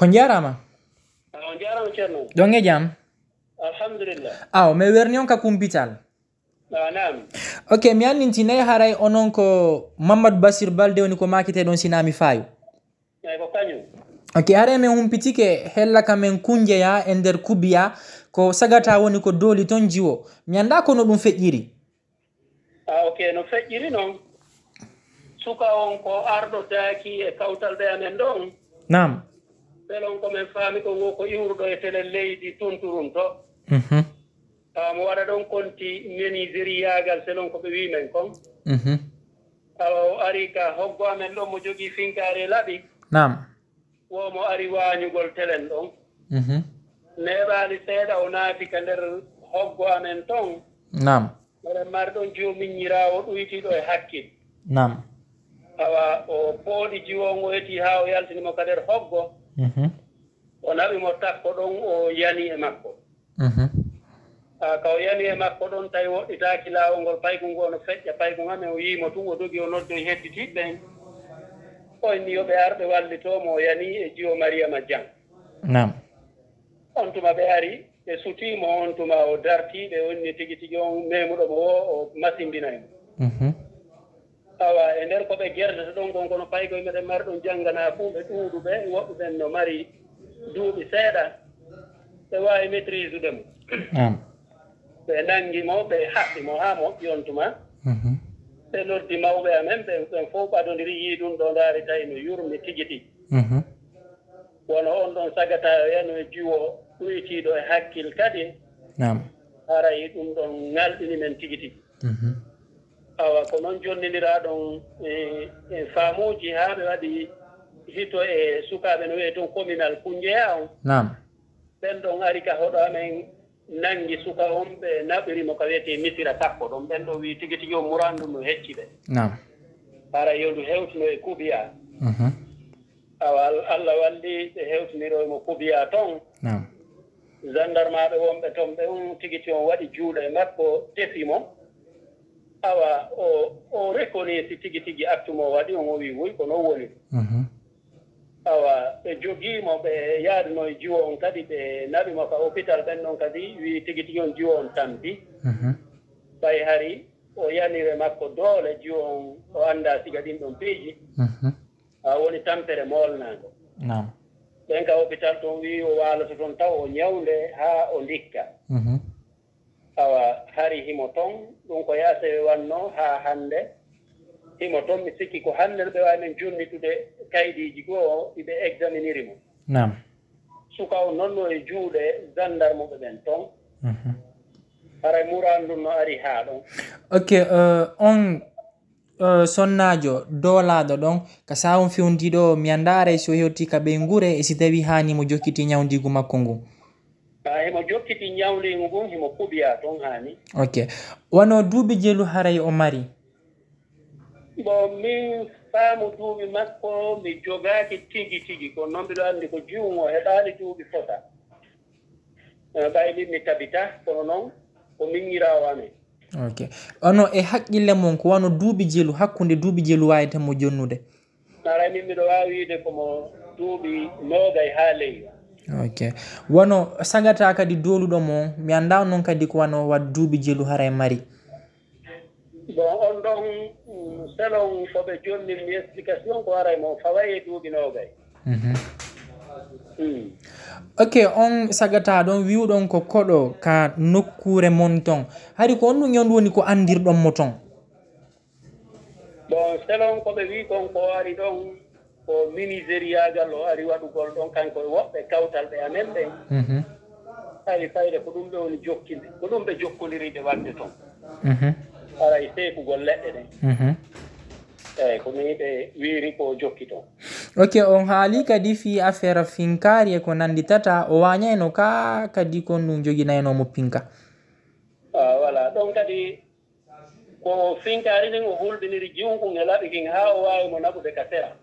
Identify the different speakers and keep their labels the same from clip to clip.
Speaker 1: on jarama
Speaker 2: on jarama cerno
Speaker 1: don e jam
Speaker 2: alhamdulillah
Speaker 1: aw me werni on ka kumpital
Speaker 2: naam
Speaker 1: ok mi anninti nayi haray onon ko Mamadou Basir Balde woni ko makete don sinami fayu
Speaker 2: ko kañum
Speaker 1: ok haray men humpitike hella kamen kunjeya e nder kubiya ko sagata woni ko dooli ton jiwo mi anda ko no ɗum feƴƴiri
Speaker 2: ok no feƴƴiri noon suka on ko arɗo daaki e kawtal ɓe amen ɗon
Speaker 1: nam
Speaker 2: ɓelon komin faami ko ngo ko iwruɗo e tele leydi tunturum to mo waɗa ɗon konti menisériyagal selon ko ɓe wimen kon awa o ari ka hoggo amen ɗon mo jogii finkare laɓi
Speaker 1: nam
Speaker 2: womo ari wañugol telen ɗon neɓaali seeɗa o naati ka nder hoggo amen ton
Speaker 1: nam
Speaker 2: oɗen mari ɗon jomiñirawo ɗoytiɗo e hakkil
Speaker 1: nam
Speaker 2: awa o pooɗi jiwon o yeti ha o yaltinimo ka nder hoggo o naɓimo takko ɗon o yani e makko ka o yani e makko ɗon tawi woɗɗitaki laawol ngol paygu ngo no feƴƴa paygu ngamen o yiimo tun o dogi o noddo e hedditiɓɓen oyni yoɓe arɓe wallitomo o yani e jiwo Mariama Diang
Speaker 1: nam
Speaker 2: on tuma ɓe ari ɓe sutimo on tuma o darti ɓe wonni tigi tigi on memuɗomo o masimbinaymo awa e nder ko ɓe gerdata ɗon gon kono paygoye meɗen mari ɗon janngana fuu ɓe ɗuuɗuɓe woɓɓuɓen no mari duuɓi seeɗa ɓe wawi maitrise ude mo ɓe nanngimo ɓe haɓɓimo ha moƴƴi on tuma ɓe loddi mawɓe amen ɓen fof ɓadodiri yii ɗum ɗo ndaari tawi no yurmi tigi tigi wono on ɗon sagata o yano e jiwo ɗoytiiɗo e hakkil kadi haray ɗum ɗon ŋalɗini men tigi tigi awa ko noon jonnidira ɗon e faamuji haa ɓe waɗi hito e sukaaɓe no wiye toon communal Kunjeya on ɓen ɗon ari ka hoɗo amen nangi suka on ɓe naɓirimo ko wiyete misira takko ɗon ɓen ɗo wi tigi tigi o murandu no hecci ɓe hara yondu hewtino e kubiya awa Allah walli ɓe hewtiniro mo kubiya toon gendarme ɓe wonɓe toon ɓe on tigi ti on waɗi juuɗe e makko tefimo awa o reconnaissy tigi tigi acte mo waɗi on o wi wuy ko noon woni awa ɓe jogiimo ɓe yaaduno e jiwo on kadi ɓe naɓimo ka hôpital ɓen ɗon kadi wi tigi tigi on jiwo on tampi ɓay hari o yanire makko doole jiwo on o annda siga ɗin ɗon piiji woni tampere molnago ɓen ka hôpital toon wi o waaloto toon taw o ñawnde haa o ndikka awa hari himo toon ɗum ko yaasewe wanno haa hannde himo toon mi sikki ko hannde ɓe wawi men jonnitude kaydiji goo iɓe examiniri mo suka o nonno e juuɗe gendarme ɓe ɓen toon haray murandum no ari haa ɗon
Speaker 1: ok on sonnajo doolaɗo ɗon ka sawon fewndiɗo mi andare so hewti ka ɓe ngure e si tawi hani mo jokkiti ñawdigu makko ngu
Speaker 2: himo jokkiti ñawdigu ngun himo kuɓiya toon hani
Speaker 1: ok wono duuɓi jelu haray o mari
Speaker 2: bon min faamu duuɓi makko mi jogaaki tigi tigi ko noon mbiɗo anndi ko juungo heɗaali duuɓi fota ɓayli mi tabita kono noon ko miññiraawo amen
Speaker 1: ok ono e haqqille mon ko wano duuɓi jelu hakkunde duuɓi jelu wawitan mo jonnude
Speaker 2: aray min mbiɗo waawi wiide komo duuɓi noogay haa ley
Speaker 1: ok wono sagata kadi dooluɗo mo mi annda noon kadi ko wano wat duuɓi jelu haray mari
Speaker 2: bon on ɗon selon ko ɓe jonnini explication ko aray mo fawaye duuɓi noogay
Speaker 1: ok on sagata ɗon wiwɗon ko koɗo ka nokkure mon ton hari ko on ɗum yondu woni ko andirɗon mo ton
Speaker 2: bon selon ko ɓe wi kon ko ari ɗon ko ministériyagal o ari waɗugol ɗon kanko e woɓɓe kawtal ɓe amen ɓen ari fayde ko ɗum ɓe woni jokkinde ko ɗum ɓe jokkodiriɓe wadde toon aray seekugol leɗɗe ɗen eyyi ko ni ɓe wiiri ko jokki toon
Speaker 1: ok on haali kadi fi affaire finkari e ko nandi tata o wañayno ka kadi kon ɗum joguinaynomo pinka
Speaker 2: voilà ɗon kadi ko finkari nin o hulɓiniri jiwnkun e laɓikin ha o wawi mo naɓude ka sera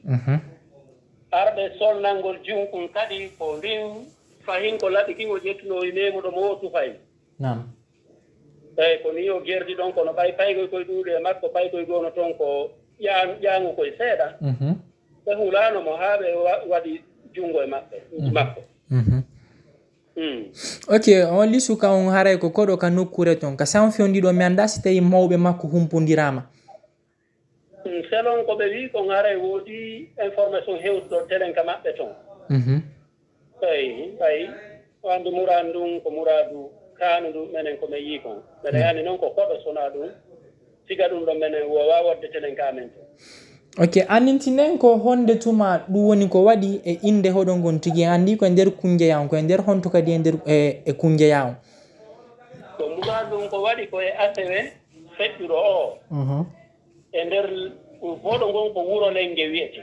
Speaker 2: arɓe solnalngol jiwnkun kadi ko ndin fahin ko laɓikin o ƴettuno e memuɗo mo o tufay eyyi ko ni o gerdi ɗon kono ɓay paygoy koye ɗuuɗe e makko paygoy gono toon ko ƴaangu koye seeɗa ɓe hulano mo haa ɓe waɗi jungo e maɓɓe makko.
Speaker 1: Ok, on lisu ka on haray ko koɗo ka nokkure ton ka san fewndi mi anda si tawi mawɓe makko humpodirama.
Speaker 2: Selon ko ɓe wi ko haray woodi information hewtuɗo telen ka maɓɓe ton. Eyi wande muradu ndun ko muradu kanu ndu menen ko min yi kon mbeɗa yani noon ko koɗo sona ɗum siga ɗum ɗo menen wowa wadde tenen ka men ton.
Speaker 1: Ok, annintinen ko honde tuma ɗum woni ko waɗi e inde hoɗon gon tigui andi ko e nder kunjeya on ko e nder honto kadi e nder e kunjeya on.
Speaker 2: Ko muradu ɗum ko waɗi koye asewe feƴƴuɗo o e nder hoɗo ngon ko wuro lenge wiyete.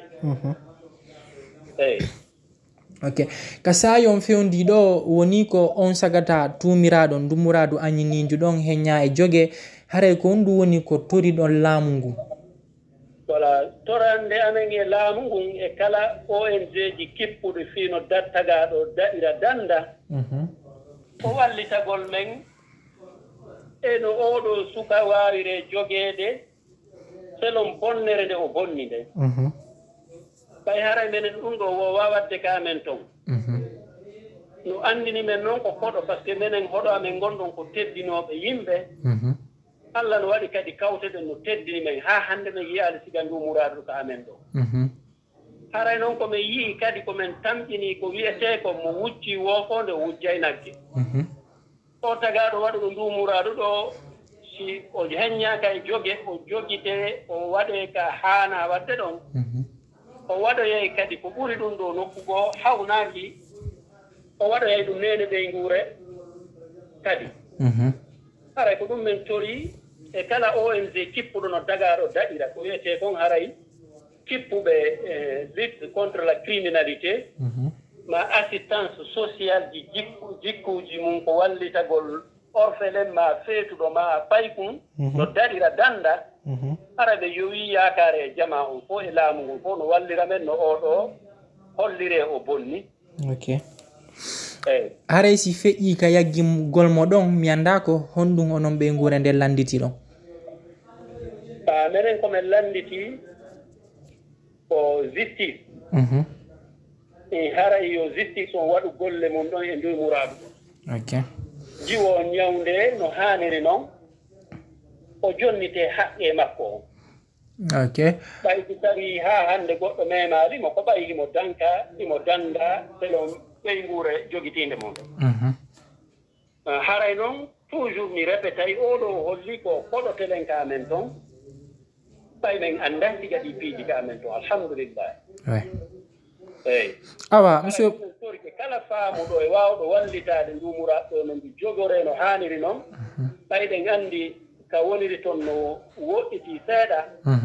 Speaker 2: Eyi.
Speaker 1: Ok, ka sayi on fewndi ɗo woni ko on sagata tumiraɗo dummuradu añinijo ɗon heñña e jogue haray ko on ɗum woni ko toriɗon laamu ngu.
Speaker 2: Voilà, torande amen e laamu ngun e kala ONG ji kippuɗo fino tagaɗo daɗira danda o wallitagol men eno oɗo suka wawire joguede selon bonnere nde o bonni nde. Ɓay haray menen ɗum ɗo wowa wadde ka men ton. No andini men noon ko koɗo par ce que menen hoɗo amen gonɗon ko teddinoɓe yimɓe. Allah no waɗi kadi kawteɗen no teddini men ha hande men yiyaali siga ndu muradu ko amen ɗo. Haray noon komin yii kadi komin tamƴini ko wiyete ko mo wucci wofonde o wujjay nagge. O tagaɗo waɗuɗo ndu muradu ɗo si o heññaka e jogue o joguite o waɗe ka hana wadde ɗon. O waɗoyay kadi ko ɓuri ɗum ɗo nokkugo hawnaki o waɗoyay ɗum nene ɓeygure kadi. Haray ko ɗum min tori e kala ONG kippuɗo no dagaɗo daɗira ko wiyete kon haray kippuɓe lutte contre la criminalité ma assistance sociale ji jikkuji mum ko wallitagol orphelin ma feetuɗo ma paykum no daɗira danda hara ɓe yowi yakare e jama on fof e laamu ngun fof no wallira men no oɗo hollire o bonni.
Speaker 1: Ok. Haray si feƴƴi ka yaggigol mo ɗon mi anda ko honɗum onon ɓe guure nde landiti ɗon.
Speaker 2: Menen komin landiti ko justice. Haray yo justice on waɗu golle mum ɗon e ndu muradu.
Speaker 1: Ok.
Speaker 2: Jiwo ñawde no haniri noon o jonnite haqqe makko on.
Speaker 1: Ok.
Speaker 2: Ɓay so tawi ha hande goɗɗo memaɗimo ko ɓay imo danka imo danda selon ɓeygure joguitinde mum. Haray noon toujours mi répétay oɗo holli ko koɗo telen ka men ton ɓay men anda siga ɗi piiji ka men ton alhamdulillah. Eyi.
Speaker 1: Awa monsieur
Speaker 2: torike kala faamuɗo e wawɗo wallitade ndu muraɗo no ndu jogore no haniri noon ɓayɗen andi ka woniri toon no woɗɗiti seeɗa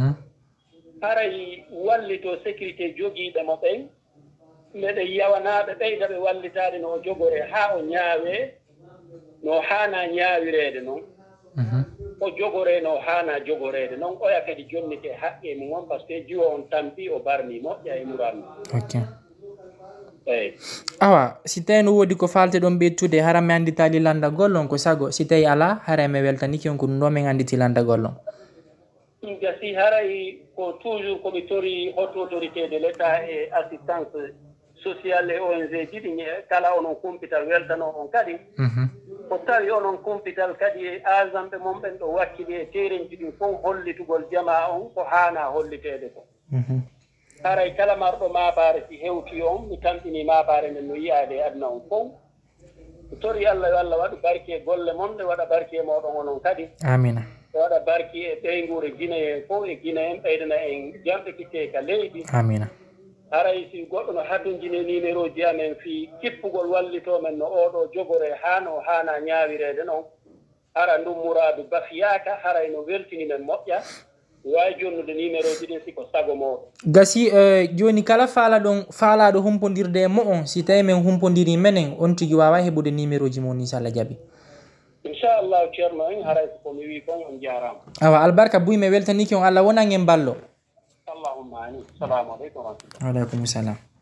Speaker 2: haray wallito sécurité jogiiɓe mo ɓen mbeɗen yawanaɓe ɓeyda ɓe wallitade no jogore ha o ñaawe no hana ñaawirede noon o jogore no hana jogorede noon oya kadi jonnite haqqe mum on par ce que jiwo on tampi o barmi moƴƴa e muradu.
Speaker 1: Ok. Eyi. Awa si tawi no woodi ko falte ɗon ɓettude hara mi anditali landagol on ko sago si tawi ala haray mi weltaniki on ko ɗum ɗo min anditi landagol on.
Speaker 2: ɗum gasi haray ko toujours komi tori haute autorité de l' état et assistance sociale e ONG jiɗi kala onon kumpital weltano on kadi ko tawi onon kumpital kadi e asamɓe mon ɓen ɗo wakkili e terenji ɗin fof hollitugol jama on ko hana hollitede ko. Haray kala marɗo mabare si hewti on mi tampini mabare nden no yiyade e aduna on fof mi tori Allah yo Allah waɗu barki e golle mon ɗe waɗa barki e moɗon onon kadi.
Speaker 1: Amina.
Speaker 2: waɗa barki e ɓeygure Guinéen fof e Guinéen ɓeydana en jamɓe kitte ka leydi.
Speaker 1: Amina.
Speaker 2: Haray si goɗɗo no haddondine numéro ji amen fi kippugol wallito men no oɗo jogore hano hana ñawirede noon hara ndum muradu bafiyaka haray no weltini men moƴƴa wawi jonnude numéro ji ɗin siko sago moɗo
Speaker 1: gasi joni kala faalaɗo humpodirde e mo on si tawi men humpodiri menen on tigui wawa heɓude numéro ji mon ni so Allah jaaɓi.
Speaker 2: Inchallahu ceerno en haray ko mi wi kon on jarama.
Speaker 1: Awa albarka buy mi weltaniki on Allah wonan en ballo.
Speaker 2: Allahumma amin. Assalamu aleykum wa rahmatullah.
Speaker 1: Wa aleykum salam.